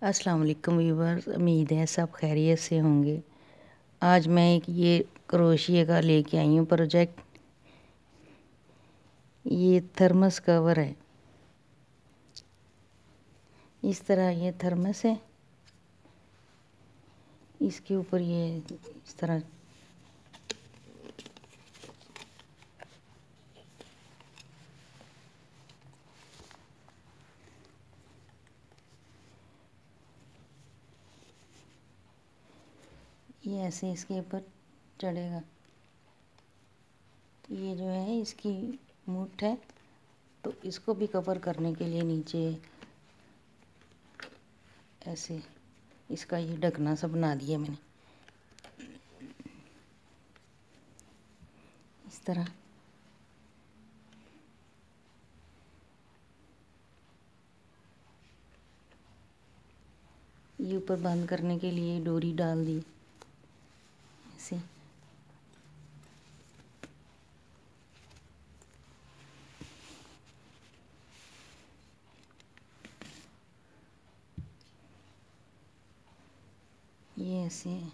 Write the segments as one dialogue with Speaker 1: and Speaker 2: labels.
Speaker 1: अस्सलाम वालेकुम व्यूवर्स, उम्मीद है सब खैरियत से होंगे। आज मैं एक ये क्रोशिया का लेके आई हूँ प्रोजेक्ट। ये थर्मस कवर है। इस तरह ये थर्मस है, इसके ऊपर ये इस तरह ये ऐसे इसके ऊपर चढ़ेगा। ये जो है इसकी मूठ है, तो इसको भी कवर करने के लिए नीचे ऐसे इसका ये ढकना सा बना दिया मैंने इस तरह। ये ऊपर बंद करने के लिए डोरी डाल दी ऐसे। ये ऐसे है।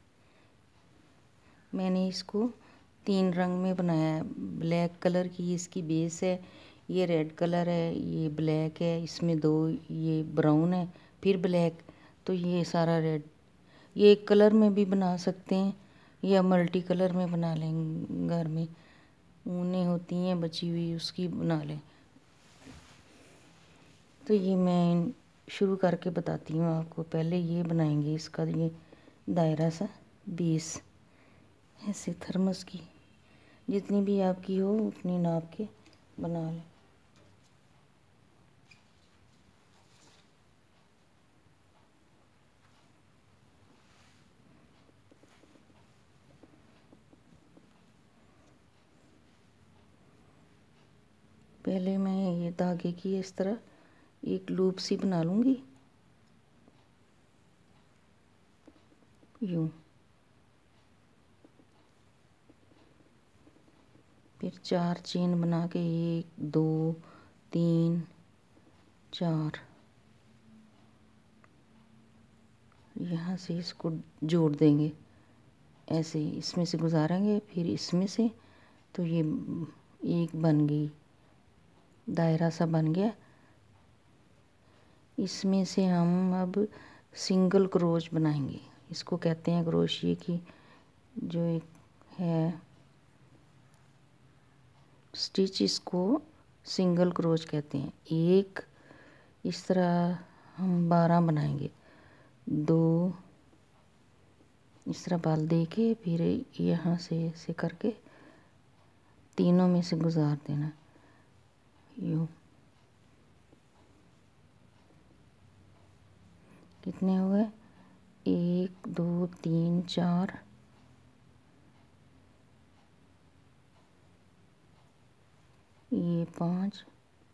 Speaker 1: मैंने इसको 3 रंग में बनाया है। ब्लैक कलर की इसकी बेस है, ये रेड कलर है, ये ब्लैक है, इसमें 2 ये ब्राउन है, फिर ब्लैक, तो ये सारा रेड। ये एक कलर में भी बना सकते हैं या मल्टी कलर में बना लें। घर में ऊनें होती हैं बची हुई, उसकी बना लें। तो ये मैं शुरू करके बताती हूँ आपको। पहले ये बनाएंगे इसका ये दायरा सा बेस, ऐसे थर्मस की जितनी भी आपकी हो उतनी नाप के बना लें। पहले मैं ये धागे की इस तरह एक लूप सी बना लूँगी, यूँ। फिर 4 चेन बना के 1 2 3 4 यहाँ से इसको जोड़ देंगे ऐसे, इसमें से गुजारेंगे फिर इसमें से, तो ये एक बन गई, दायरा सा बन गया। इसमें से हम अब सिंगल क्रोच बनाएंगे। इसको कहते हैं क्रोशिया की जो एक है स्टिच, इसको सिंगल क्रोच कहते हैं। एक इस तरह हम 12 बनाएंगे, 2 इस तरह बाल दे के फिर यहाँ से ऐसे करके तीनों में से गुजार देना, यूँ। कितने हो गए? 1 2 3 4, ये 5,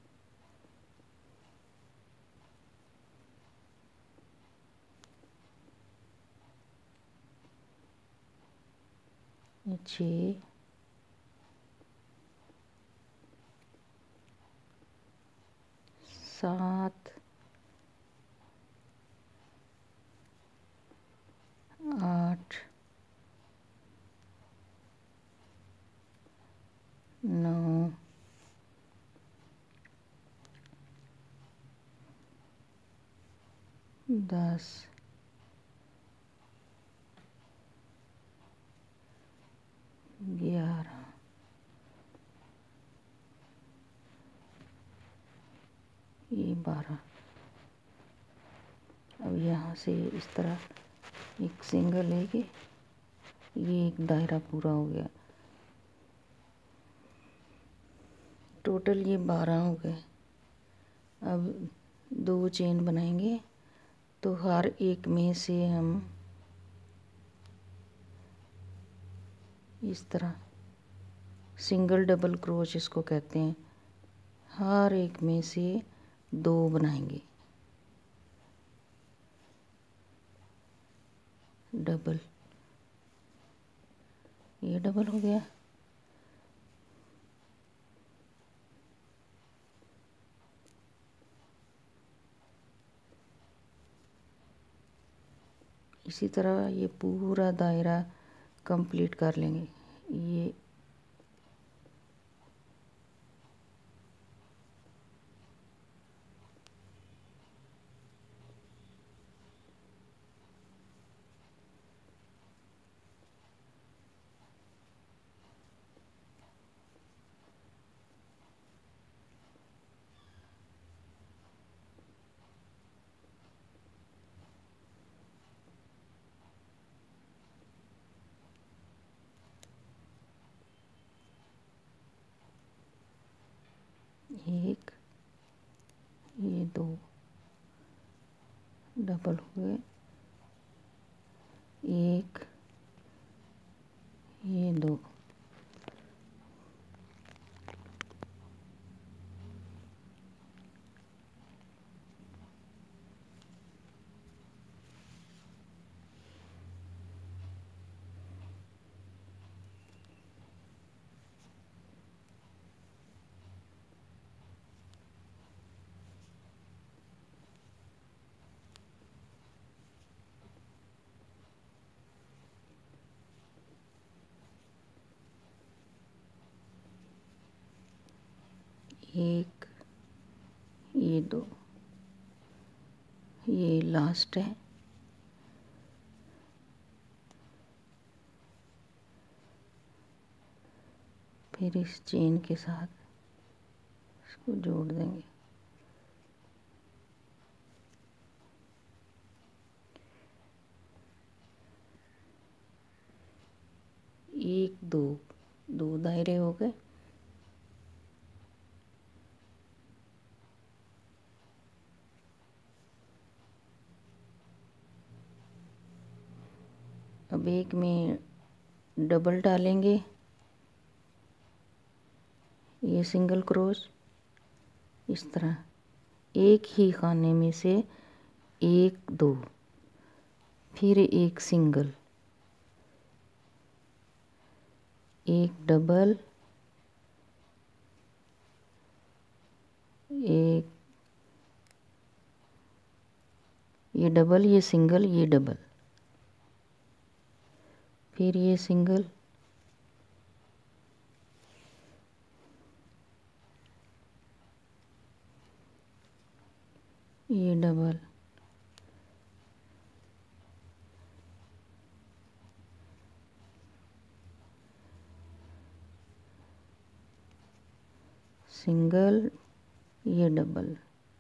Speaker 1: ये 6, 7, 8, 9, 10, 11, ये 12। अब यहाँ से इस तरह एक सिंगल लेके ये एक दायरा पूरा हो गया। टोटल ये 12 हो गए। अब 2 चेन बनाएंगे, तो हर एक में से हम इस तरह सिंगल डबल क्रोच इसको कहते हैं, हर एक में से 2 बनाएंगे डबल। ये डबल हो गया। इसी तरह ये पूरा दायरा कंप्लीट कर लेंगे। ये एक, ये दो डबल हुए, एक, ये दो, एक, ये दो, ये लास्ट है। फिर इस चेन के साथ इसको जोड़ देंगे। एक, दो, दो दायरे हो गए। अब एक में डबल डालेंगे, ये सिंगल क्रोश, इस तरह एक ही खाने में से एक, दो, फिर एक सिंगल, एक डबल, एक, ये डबल, ये सिंगल, ये डबल, फिर ये सिंगल, ये डबल, सिंगल, ये डबल,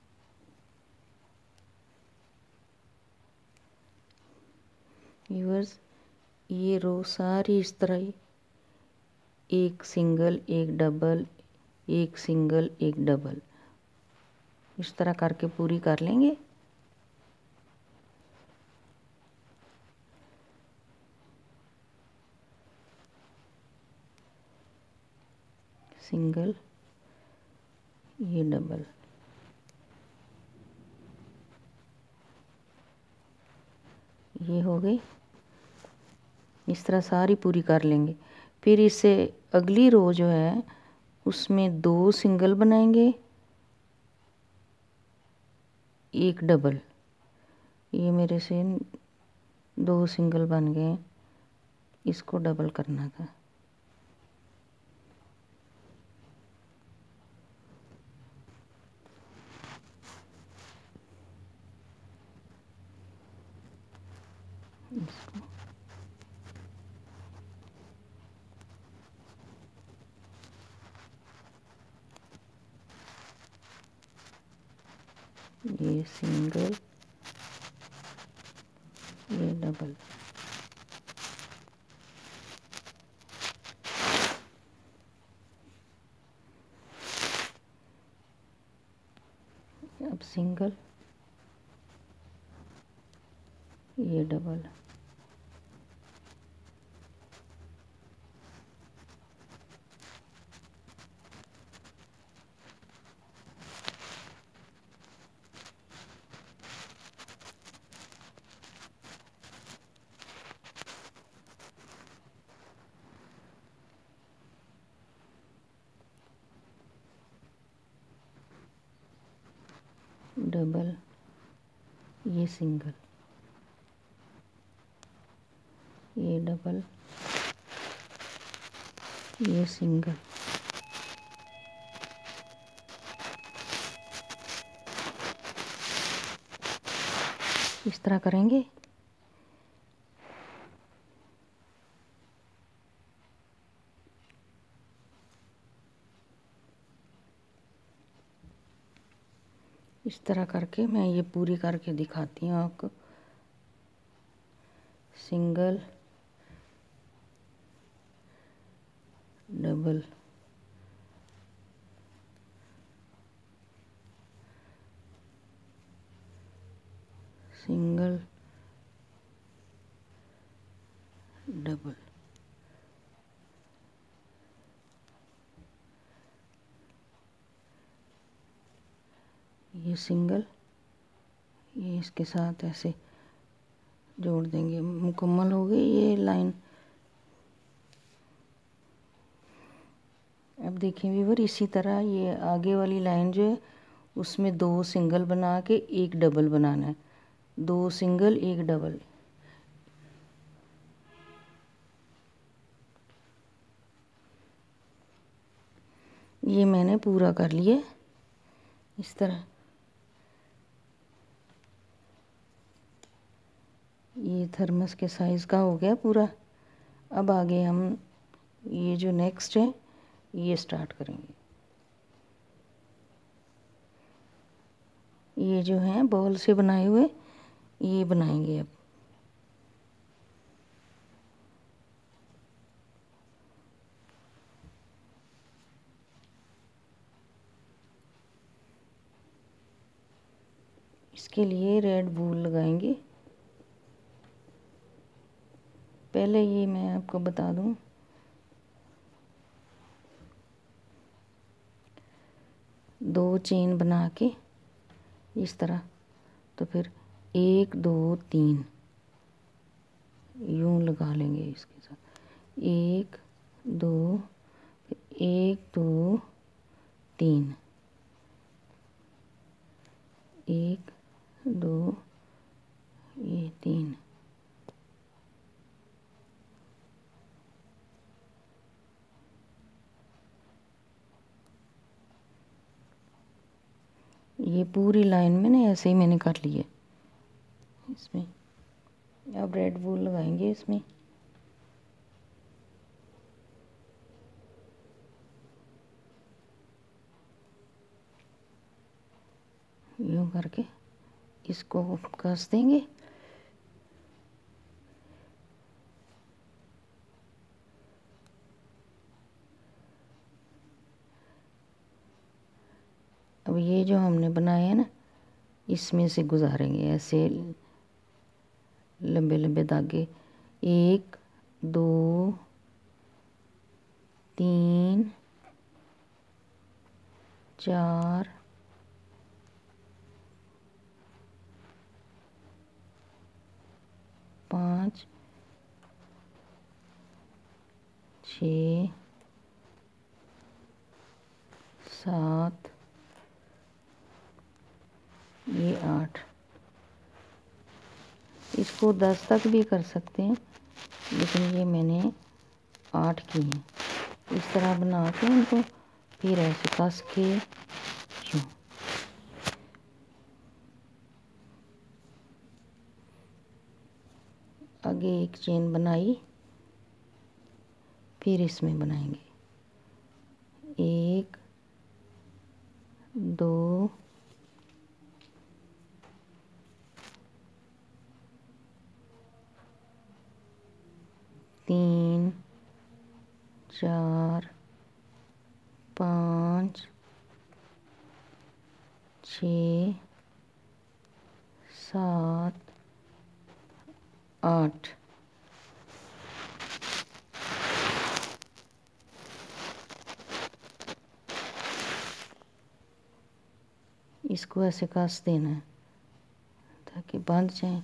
Speaker 1: व्यूअर्स ये रो सारी इस तरह ही एक सिंगल, एक डबल, एक सिंगल, एक डबल, इस तरह करके पूरी कर लेंगे। सिंगल, ये डबल, ये हो गई। इस तरह सारी पूरी कर लेंगे। फिर इससे अगली रो जो है उसमें दो सिंगल बनाएंगे, एक डबल, ये मेरे से दो सिंगल बन गए, इसको डबल करना था। इसको ये सिंगल, ये डबल, अब सिंगल, ये डबल, डबल, ये सिंगल, ये डबल, ये सिंगल। इस तरह करेंगे। इस तरह करके मैं ये पूरी करके दिखाती हूँ आपको। Single, double, single, double. ये सिंगल, ये इसके साथ ऐसे जोड़ देंगे। मुकम्मल हो गई ये लाइन। अब देखिए व्यूअर, इसी तरह ये आगे वाली लाइन जो है उसमें 2 सिंगल बना के 1 डबल बनाना है। 2 सिंगल 1 डबल। ये मैंने पूरा कर लिया इस तरह। ये थर्मस के साइज़ का हो गया पूरा। अब आगे हम ये जो नेक्स्ट है ये स्टार्ट करेंगे। ये जो है बॉल से बनाए हुए ये बनाएंगे अब। इसके लिए रेड वूल लगाएंगे। पहले ये मैं आपको बता दूं, दो चेन बना के इस तरह, तो फिर 1 2 3 यूं लगा लेंगे इसके साथ। 1 2, 1 2 3, 1 2, ये 3। ये पूरी लाइन में ना ऐसे ही मैंने कर लिया। इसमें अब रेड वूल लगाएंगे इसमें। यूं करके इसको कस देंगे। अब ये जो हमने बनाया है ना इसमें से गुजारेंगे ऐसे लंबे लंबे धागे। 1 2 3 4 5 6 7, ये 8। इसको 10 तक भी कर सकते हैं, लेकिन ये मैंने 8 की हैं। इस तरह बना के उनको फिर ऐसे कस के यूं। आगे एक चेन बनाई, फिर इसमें बनाएंगे 1 2 3 4 5 6 7 8। इसको ऐसे कस देना है ताकि बंध जाए।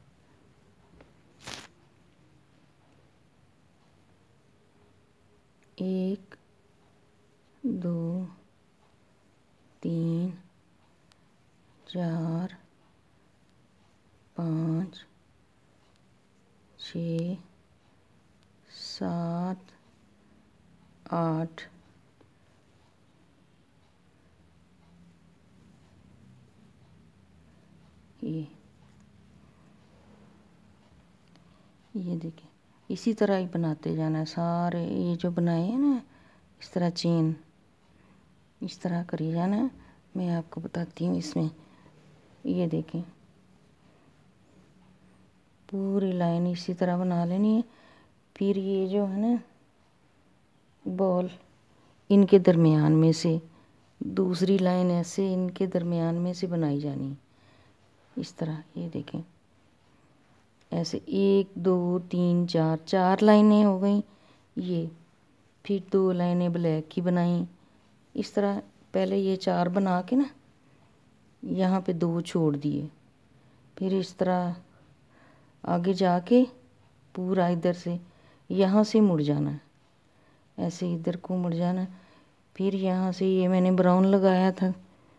Speaker 1: एक 2 3 4 5 6 7 8 ये देखिए, इसी तरह ही बनाते जाना है सारे। ये जो बनाए हैं ना इस तरह चेन, इस तरह करी जाना है। मैं आपको बताती हूँ इसमें, ये देखें पूरी लाइन इसी तरह बना लेनी है। फिर ये जो है ना बॉल, इनके दरमियान में से दूसरी लाइन ऐसे इनके दरमियान में से बनाई जानी इस तरह। ये देखें ऐसे 1 2 3 4 4 लाइनें हो गई ये। फिर 2 लाइनें ब्लैक की बनाई इस तरह। पहले ये 4 बना के ना यहाँ पे 2 छोड़ दिए। फिर इस तरह आगे जाके पूरा इधर से यहाँ से मुड़ जाना है, ऐसे इधर को मुड़ जाना है। फिर यहाँ से ये मैंने ब्राउन लगाया था,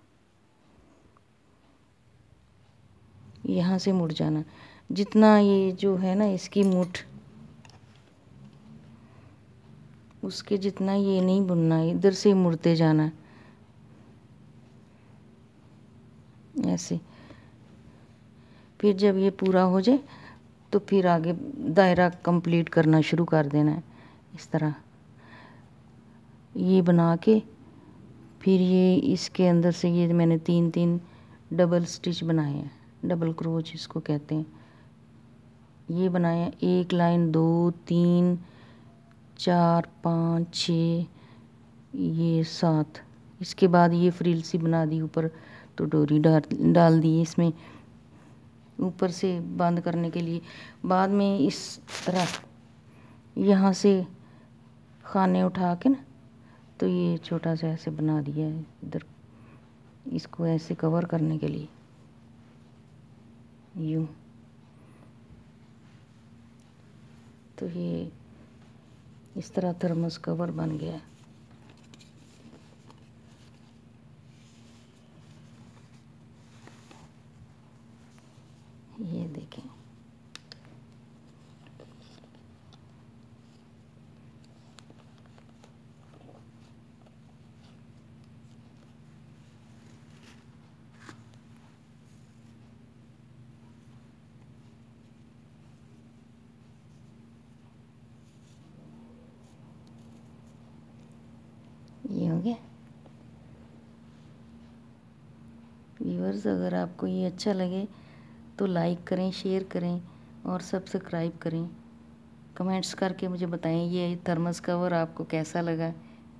Speaker 1: यहाँ से मुड़ जाना। जितना ये जो है ना इसकी मुठ, उसके जितना ये नहीं बुनना है, इधर से मुड़ते जाना है ऐसे। फिर जब ये पूरा हो जाए तो फिर आगे दायरा कंप्लीट करना शुरू कर देना है इस तरह। ये बना के फिर ये इसके अंदर से ये मैंने 3 डबल स्टिच बनाए हैं, डबल क्रोच इसको कहते हैं। ये बनाया 1 लाइन 2 3 4 5 6 ये 7। इसके बाद ये फ्रिल सी बना दी ऊपर, तो डोरी डाल दी इसमें ऊपर से बंद करने के लिए। बाद में इस तरह यहाँ से खाने उठा के ना तो ये छोटा सा ऐसे बना दिया है इधर, इसको ऐसे कवर करने के लिए यूँ। तो ये इस तरह थर्मस कवर बन गया है। ये देखें ये हो गया। व्यूअर्स, अगर आपको ये अच्छा लगे तो लाइक करें, शेयर करें और सब्सक्राइब करें। कमेंट्स करके मुझे बताएं ये थर्मस कवर आपको कैसा लगा।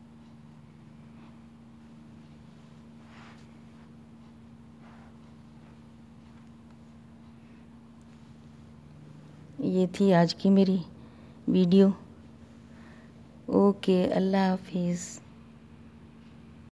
Speaker 1: ये थी आज की मेरी वीडियो। ओके, अल्लाह हाफिज़।